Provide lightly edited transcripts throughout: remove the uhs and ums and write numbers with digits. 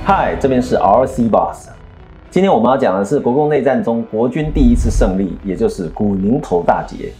嗨，这边是 RC Boss。今天我们要讲的是国共内战中国军第一次胜利，也就是古宁头大捷。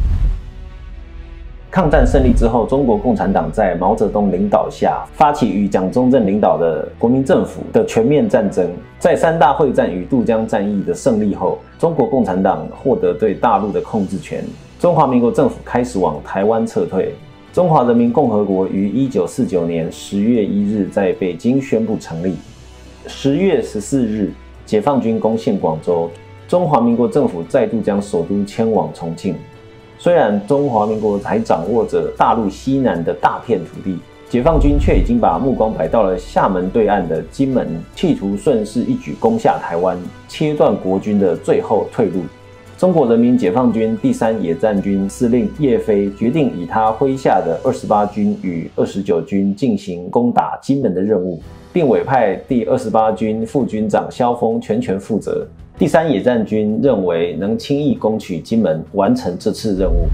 抗战胜利之后，中国共产党在毛泽东领导下，发起与蒋中正领导的国民政府的全面战争。在三大会战与渡江战役的胜利后，中国共产党获得对大陆的控制权，中华民国政府开始往台湾撤退。中华人民共和国于1949年10月1日在北京宣布成立。10月14日，解放军攻陷广州，中华民国政府再度将首都迁往重庆。虽然中华民国还掌握着大陆西南的大片土地，解放军却已经把目光摆到了厦门对岸的金门，企图顺势一举攻下台湾，切断国军的最后退路。中国人民解放军第3野战军司令叶飞决定以他麾下的28军与29军进行攻打金门的任务，并委派第28军副军长萧峰全权负责。第3野战军认为能轻易攻取金门，完成这次任务。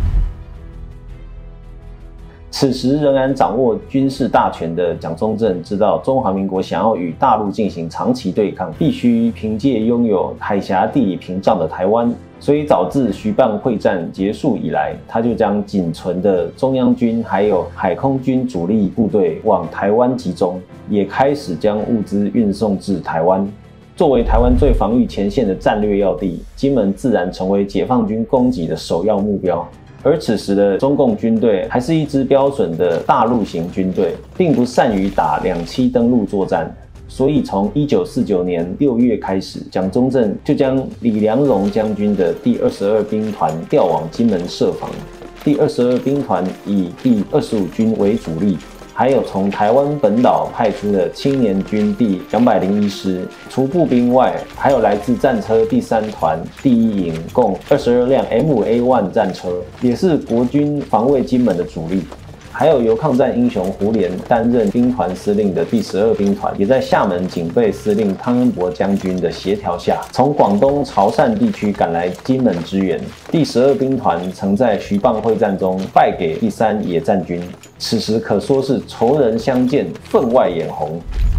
此时仍然掌握军事大权的蒋中正知道，中华民国想要与大陆进行长期对抗，必须凭借拥有海峡地理屏障的台湾，所以早自徐蚌会战结束以来，他就将仅存的中央军还有海空军主力部队往台湾集中，也开始将物资运送至台湾。作为台湾最防御前线的战略要地，金门自然成为解放军攻击的首要目标。而此时的中共军队还是一支标准的大陆型军队，并不善于打2栖登陆作战，所以从1949年6月开始，蒋中正就将李良荣将军的第22兵团调往金门设防。第22兵团以第25军为主力，还有从台湾本岛派出的青年军第201师，除步兵外，还有来自战车第3团第1营共22辆 M5A1 战车，也是国军防卫金门的主力。还有由抗战英雄胡琏担任兵团司令的第12兵团，也在厦门警备司令汤恩伯将军的协调下，从广东潮汕地区赶来金门支援。第12兵团曾在徐蚌会战中败给第3野战军，此时可说是仇人相见，分外眼红。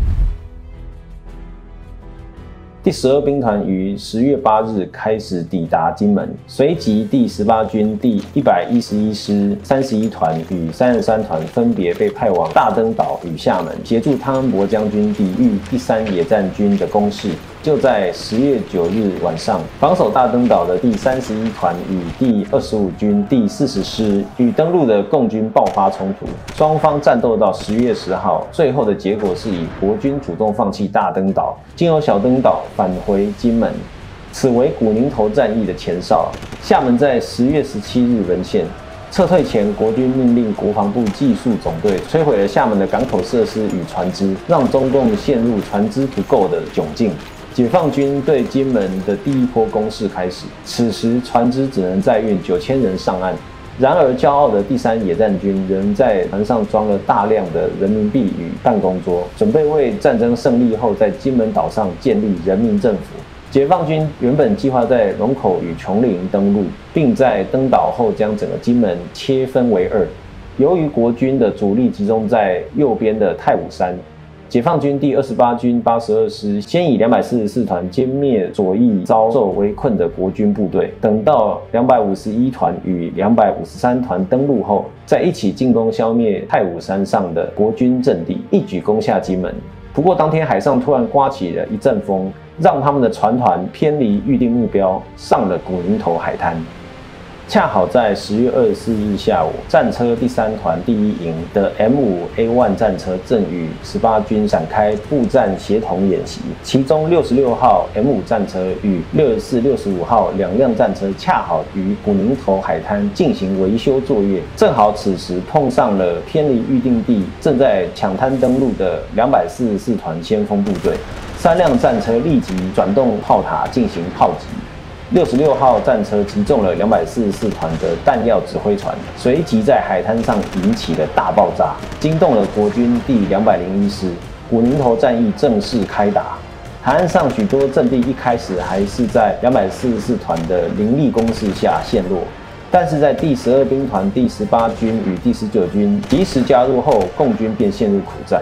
第12兵团于10月8日开始抵达金门，随即第18军第111师31团与33团分别被派往大登岛与厦门，协助汤恩伯将军抵御第3野战军的攻势。就在10月9日晚上，防守大登岛的第31团与第25军第40师与登陆的共军爆发冲突，双方战斗到10月10号，最后的结果是以国军主动放弃大登岛，经由小登岛返回金门。此为古宁头战役的前哨。厦门在10月17日沦陷。撤退前，国军命令国防部技术总队摧毁了厦门的港口设施与船只，让中共陷入船只不够的窘境。解放军对金门的第一波攻势开始，此时船只只能载运9000人上岸。然而，骄傲的第3野战军仍在船上装了大量的人民币与办公桌，准备为战争胜利后在金门岛上建立人民政府。解放军原本计划在龙口与琼林登陆，并在登岛后将整个金门切分为2。由于国军的主力集中在右边的太武山，解放军第28军82师先以244团歼灭左翼遭受围困的国军部队，等到251团与253团登陆后，再一起进攻消灭太武山上的国军阵地，一举攻下金门。不过当天海上突然刮起了一阵风，让他们的船团偏离预定目标，上了古宁头海滩。恰好在10月24日下午，战车第3团第1营的 M5A1 战车正与18军展开步战协同演习，其中66号 M5 战车与64、65号2辆战车恰好于古宁头海滩进行维修作业，正好此时碰上了偏离预定地正在抢滩登陆的244团先锋部队，3辆战车立即转动炮塔进行炮击。66号战车击中了244团的弹药指挥船，随即在海滩上引起了大爆炸，惊动了国军第201师。古宁头战役正式开打。海岸上许多阵地一开始还是在244团的凌厉攻势下陷落，但是在第12兵团第18军与第19军及时加入后，共军便陷入苦战。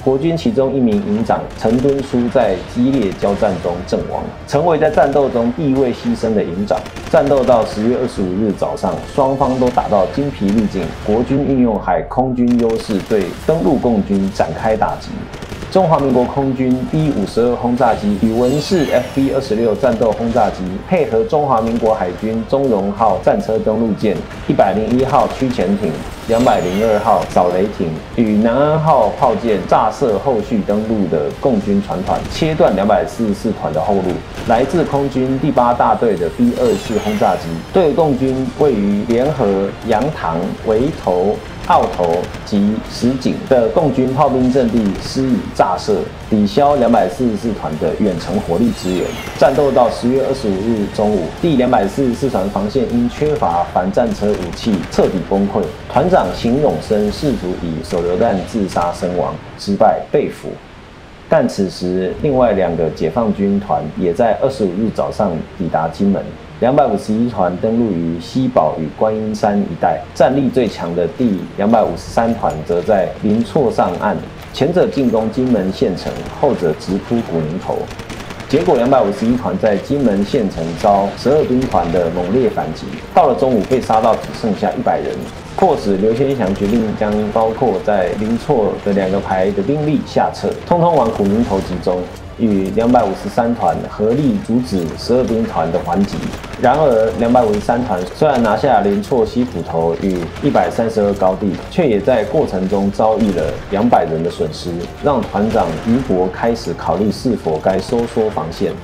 国军其中一名营长陈敦书在激烈交战中阵亡，成为在战斗中第一位牺牲的营长。战斗到10月25日早上，双方都打到精疲力尽，国军运用海空军优势对登陆共军展开打击。中华民国空军第52轰炸机与文氏 FB-26战斗轰炸机，配合中华民国海军中荣号战车登陆舰、101号驱潜艇、202号扫雷艇与南安号炮舰炸射后续登陆的共军船团，切断244团的后路。来自空军第8大队的 B-24轰炸机对共军位于联合、杨塘、围头、澳头及石井的共军炮兵阵地施以炸射，抵消244团的远程火力支援。战斗到10月25日中午，第244团防线因缺乏反战车武器，彻底崩溃。团长邢永生试图以手榴弹自杀身亡，失败被俘。但此时，另外2个解放军团也在25日早上抵达金门。251团登陆于西堡与观音山一带，战力最强的第253团则在林厝上岸，前者进攻金门县城，后者直扑古宁头。结果251团在金门县城遭12兵团的猛烈反击，到了中午被杀到只剩下100人，迫使刘先祥决定将包括在林厝的2个排的兵力下撤，通通往古宁头集中，与253团合力阻止12兵团的还击。然而253团虽然拿下林厝西埔头与132高地，却也在过程中遭遇了200人的损失，让团长余伯开始考虑是否该收缩防线。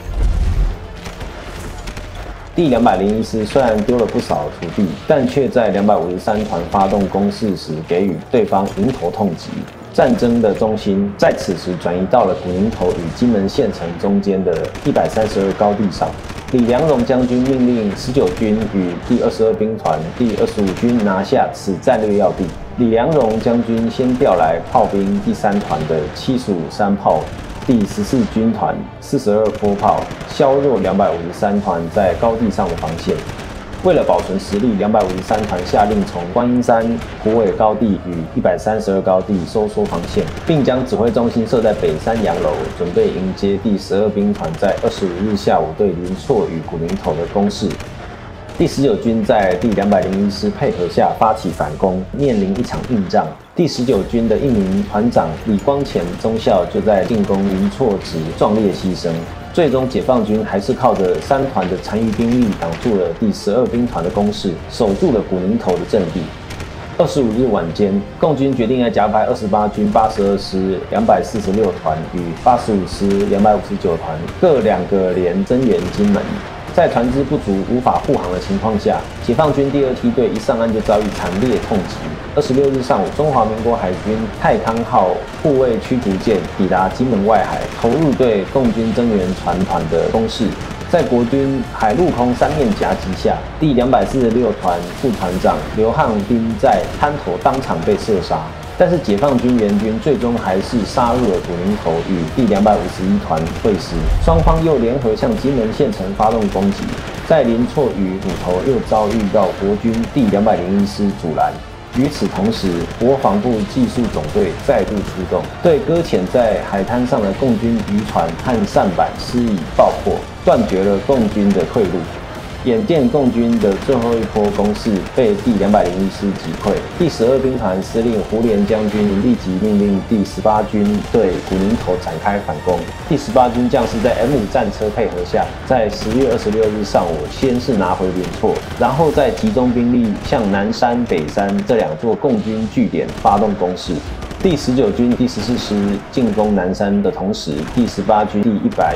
第201师虽然丢了不少土地，但却在253团发动攻势时给予对方迎头痛击。战争的中心在此时转移到了古宁头与金门县城中间的132高地上。李良荣将军命令19军与第22兵团、第25军拿下此战略要地。李良荣将军先调来炮兵第3团的75山炮、第14军团42坡炮，削弱253团在高地上的防线。为了保存实力，253团下令从观音山、虎尾高地与132高地收缩防线，并将指挥中心设在北山洋楼，准备迎接第12兵团在25日下午对林厝与古宁头的攻势。第19军在第201师配合下发起反攻，面临一场硬仗。第19军的一名团长李光前中校就在进攻林厝时壮烈牺牲。最终，解放军还是靠着3团的残余兵力挡住了第12兵团的攻势，守住了古宁头的阵地。25日晚间，共军决定要加派28军82师246团与85师259团各2个连增援金门。在团支不足、无法护航的情况下，解放军第2梯队一上岸就遭遇惨烈痛击。26日上午，中华民国海军太康号护卫驱逐舰抵达金门外海，投入对共军增援船团的攻势。在国军海陆空3面夹击下，第246团副团长刘汉斌在滩头当场被射杀。但是解放军援军最终还是杀入了古宁头，与第251团会师，双方又联合向金门县城发动攻击，在林厝与虎头又遭遇到国军第201师阻拦。与此同时，国防部技术总队再度出动，对搁浅在海滩上的共军渔船和扇板施以爆破，断绝了共军的退路。眼见共军的最后一波攻势被第201师击溃，第12兵团司令胡琏将军立即命令第18军对古宁头展开反攻。第18军将士在 M5 战车配合下，在10月26日上午先是拿回林厝，然后再集中兵力向南山、北山这2座共军据点发动攻势。第19军第14师进攻南山的同时，第18军第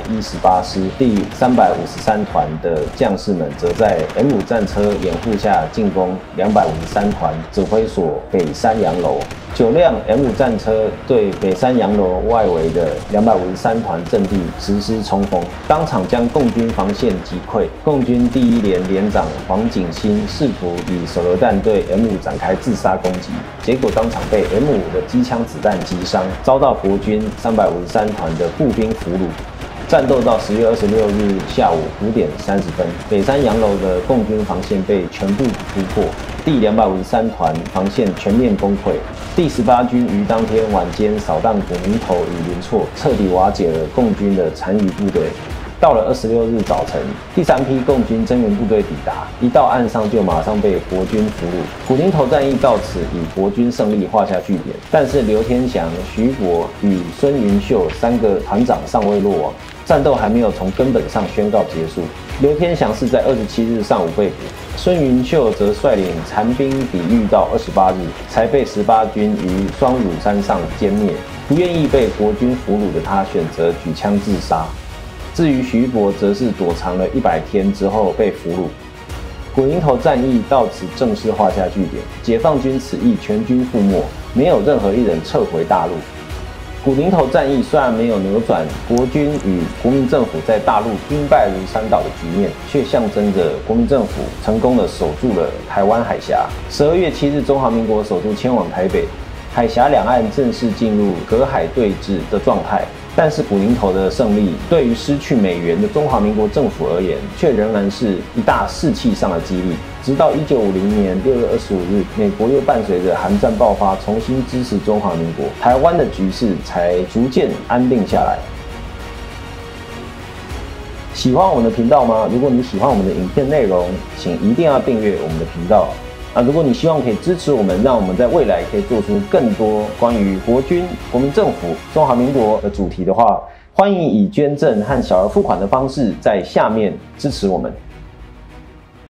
118师第353团的将士们则在 M5 战车掩护下进攻253团指挥所北山洋楼。9辆 M5 战车对北山洋楼外围的253团阵地实施冲锋，当场将共军防线击溃。共军第1连连长黄景新试图以手榴弹对 M5 展开自杀攻击，结果当场被 M5 的机枪子弹击伤，遭到国军353团的步兵俘虏。战斗到10月26日下午5点30分，北山洋楼的共军防线被全部突破。 第253团防线全面崩溃。第18军于当天晚间扫荡古宁头与林厝，彻底瓦解了共军的残余部队。到了26日早晨，第3批共军增援部队抵达，一到岸上就马上被国军俘虏。古宁头战役到此以国军胜利画下句点。但是刘天祥、徐伯与孙云秀3个团长尚未落网，战斗还没有从根本上宣告结束。刘天祥是在27日上午被捕，孙云秀则率领残兵抵御到28日，才被18军于双乳山上歼灭。不愿意被国军俘虏的他，选择举枪自杀。至于徐伯，则是躲藏了100天之后被俘虏。古宁头战役到此正式画下句点，解放军此役全军覆没，没有任何一人撤回大陆。古宁头战役虽然没有扭转国军与国民政府在大陆兵败如山倒的局面，却象征着国民政府成功地守住了台湾海峡。12月7日，中华民国首都迁往台北，海峡两岸正式进入隔海对峙的状态。但是古宁头的胜利，对于失去美元的中华民国政府而言，却仍然是一大士气上的激励。直到1950年6月25日，美国又伴随着韩战爆发，重新支持中华民国，台湾的局势才逐渐安定下来。喜欢我们的频道吗？如果你喜欢我们的影片内容，请一定要订阅我们的频道。如果你希望可以支持我们，让我们在未来可以做出更多关于国军、国民政府、中华民国的主题的话，欢迎以捐赠和小额付款的方式在下面支持我们。